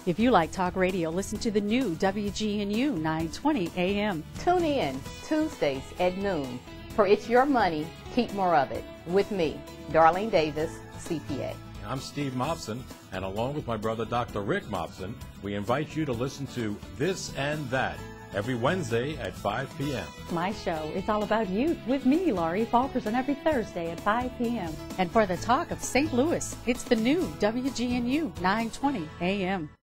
If you like talk radio, listen to the new WGNU 920 AM. Tune in Tuesdays at noon for It's Your Money, Keep More of It, with me, Darlene Davis, CPA. I'm Steve Mobson, and along with my brother Dr. Rick Mobson, we invite you to listen to This and That every Wednesday at 5 p.m. My show is all about youth with me, Laurie, FAULKERSON, every Thursday at 5 p.m. And for the talk of St. Louis, it's the new WGNU 920 AM.